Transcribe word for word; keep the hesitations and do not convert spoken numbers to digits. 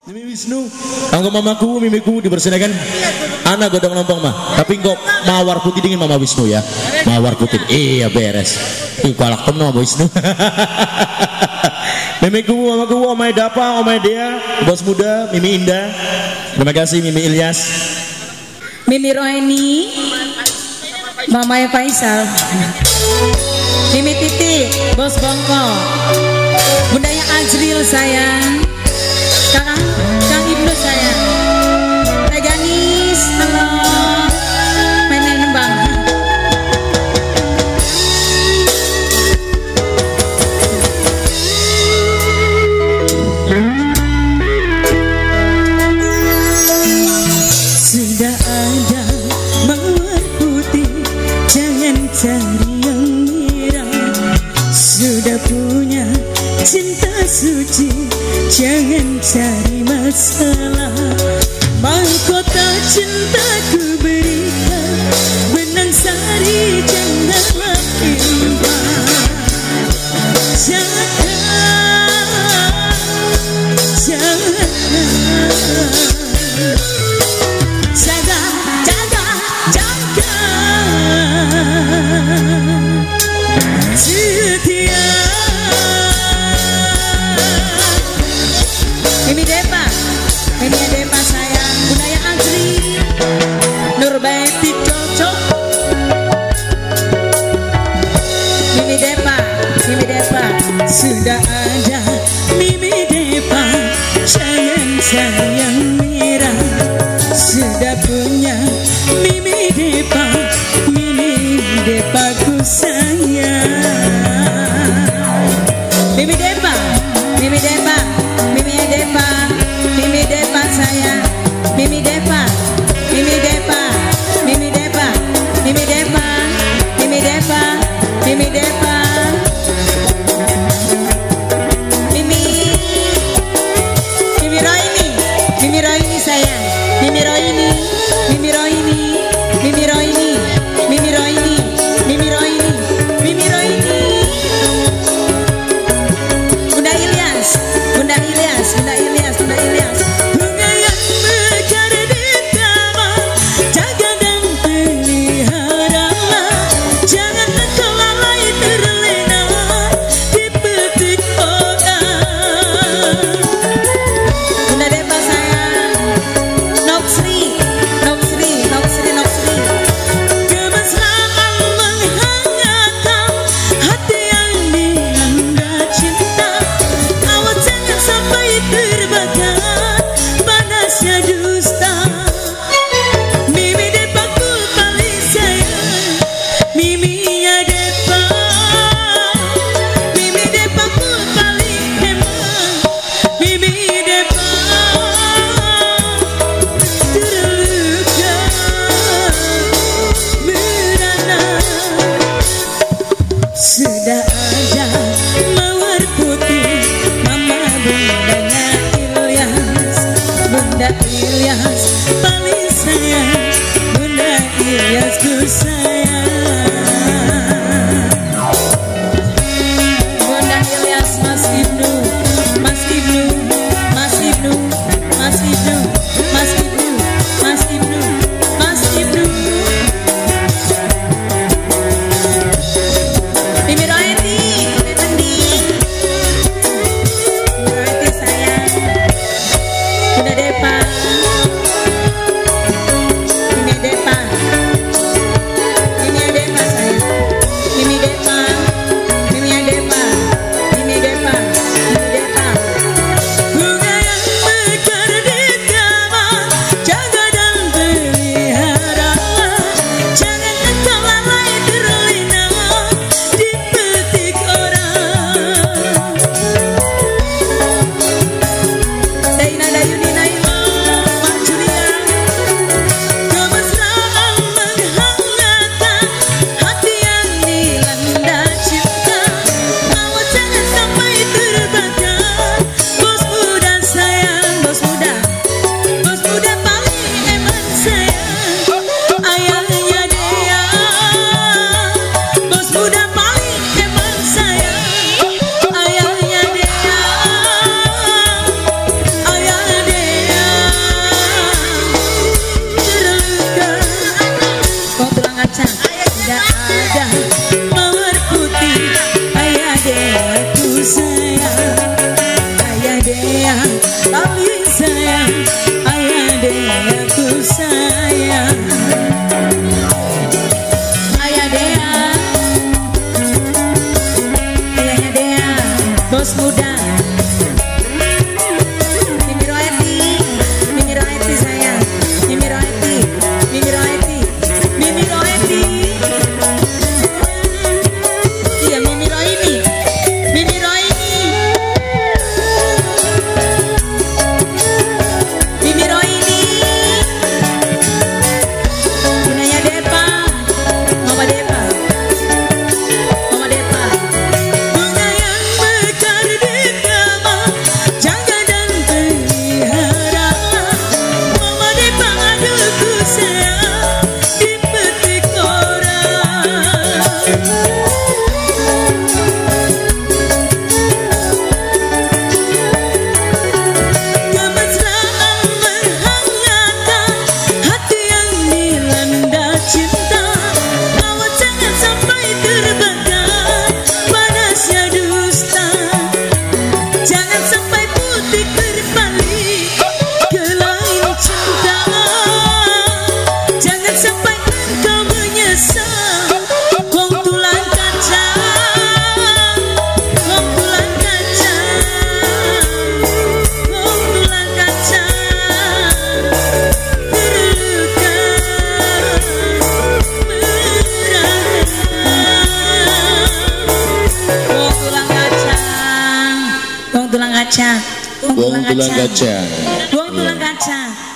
Mimi Wisnu, anggo mamaku, mimiku dipersanakan anak godong lompong mah. Tapi kok mawar putih dingin mama Wisnu ya. Mawar putih, iya beres. Ih kalak temen mama Wisnu. Mimiku, mamaku, omai Dapa, omai Dea, bos muda, Mimi Indah. Terima kasih Mimi Ilyas. Mimi Roheni, Mama Faisal. Mimi Titi, bos Bongko. Bundanya Ajril sayang. Kakang, Kang Ibnu sayang. Reganis, halo. Main nembang. Sudah ada mawar putih, jangan cari yang merah. Sudah punya cinta suci, jangan cari masalah. Mahkota cintaku berikan, benang sari janganlah imbang. Jangan, jangan. Jaga, jaga, jaga. Setia. Mimi Depa, Mimi Depa sayang. Budaya Ajri, Nurbaiti cocok. Mimi Depa, Mimi Depa. Sudah ada Mimi Depa, jangan sayang merah. Sudah punya Mimi Depa, Mimi Depa ku sayang. Mimi Depa, Mimi Depa, Mimi Depa, Mimi Depa sayang. Mimi Depa, Mimi Depa, Mimi Depa, Mimi Depa, Mimi Depa, Mimi Depa. Mimi, Mimi Rohini, Mimi Rohini sayang. Mimi Rohini, Mimi Rohini, Mimi Rohini, Mimi Rohini, Mimi Rohini, Mimi Rohini. Bunda Ilyas, Bunda Ilyas, Bunda Ilyas, Bunda Ilyas. Bunga yang mekar di taman, jaga dan peliharalah. Jangan engkau lalai terlena di petik orang. Bunda Depa sayang. Noksri, Noksri, tulang kaca. Wong tulang kaca.